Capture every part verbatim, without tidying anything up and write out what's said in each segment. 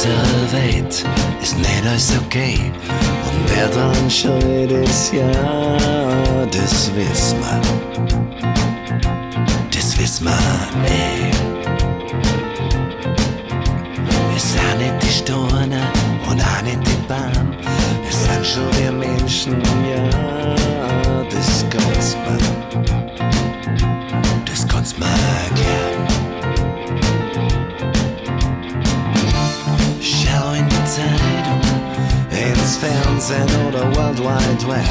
unserer Welt ist nicht alles okay. Und wer dran schuld ist, ja, das wissen wir. Das wissen wir, ey. Es sind nicht die Steine und auch nicht die Bahn. Es sind schon wir Menschen, ja, das kannst man. Das kannst man erklären. Schau in die Zeitung, ins Fernsehen oder World Wide Web.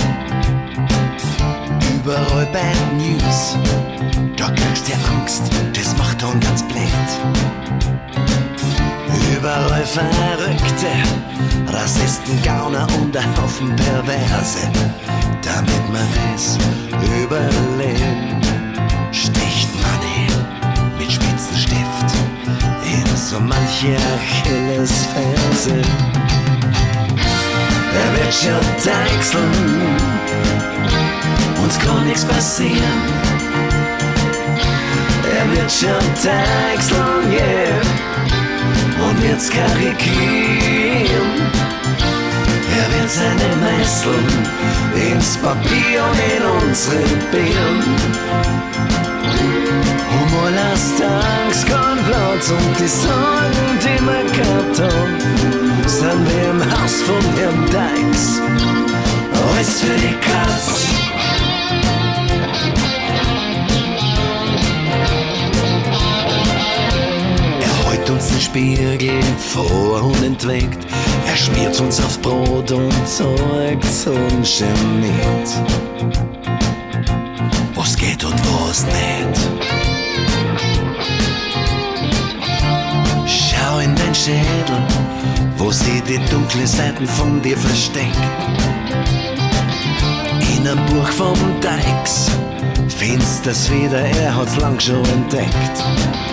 Überall Bad News, da kriegst du Angst, das macht dann ganz blöd. Überall Verrückte, Rassisten, Gauner und ein Haufen Perverse. Damit man das überlebt, sticht man mit spitzen Stift in so manche Achillesferse. Er wird schon deichseln, uns kann nichts passieren. Er wird schon deichseln, yeah, und wird's karikieren. Er wird seine Meißeln ins Papier und in unsere Birnen. Humor lasst Angst, kein Platz und die Sorgen, die wir gehabt haben, sind wir im Haus von Herrn Dykes. Alles für die Katz. Uns den Spiegel vor und entwegt. Er schmiert uns auf Brot und zeugt's ungeniert, was geht und was nicht. Schau in dein Schädel, wo sie die dunkle Seiten von dir versteckt. In einem Buch vom Dykes findest das wieder, er hat's lang schon entdeckt.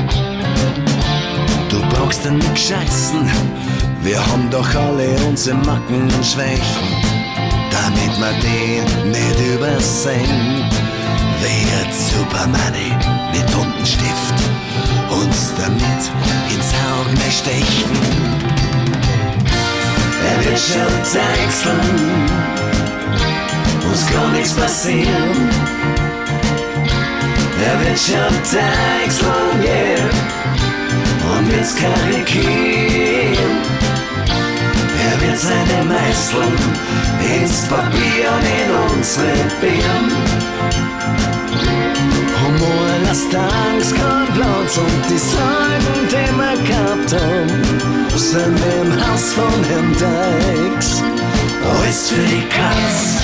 Du brauchst dir nicht scheißen, wir haben doch alle unsere Macken und Schwächen. Damit wir die nicht übersehen, wird Supermoney mit Buntenstift uns damit ins Auge stechen. Er wird schon deichseln, uns kann nichts passieren. Er wird schon deichseln, yeah, und wird's karikieren. Er wird seine Meißeln ins Papier und in unsere Birnen. Humor lasst Angst, kein Platz und die Sorgen, die wir gehabt haben, sind wir im Haus von Herrn Dykes. Alles für die Katz.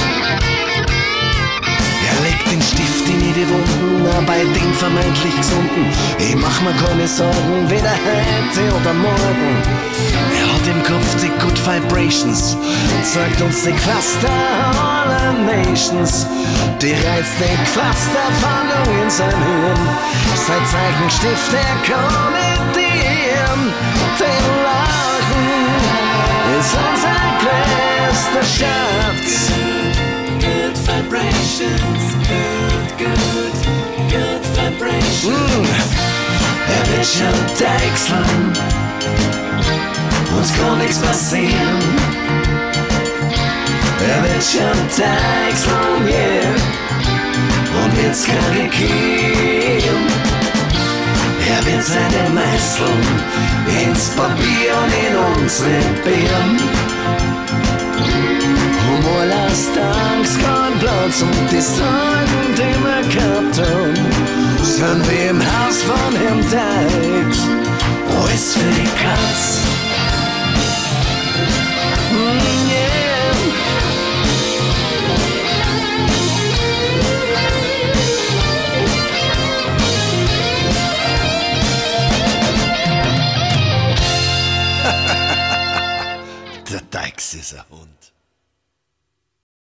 Er legt den Stift in die Wunden, bei den vermeintlich Gesunden. Ich mach mir keine Sorgen, weder heute oder morgen. Er hat im Kopf die Good Vibrations, zeigt uns die Cluster aller Nations. Die reizt die Clusterfahndung in sein Hirn. Sein Zeichenstift, er kann meditieren. Den Lachen ist unser größter Schatz. Good vibrations, good, good, good vibrations. Mm. Er wird schon deichseln, uns kann nichts passieren. Er wird schon deichseln, yeah, und wird's karikieren. Er wird seine Meißeln ins Papier und in unsere Birnen. Humor lasst Angst, kein Platz und die Sorgen, die wir gehabt haben, sind wir im Haus von Herrn Dykes. Alles für die Katz.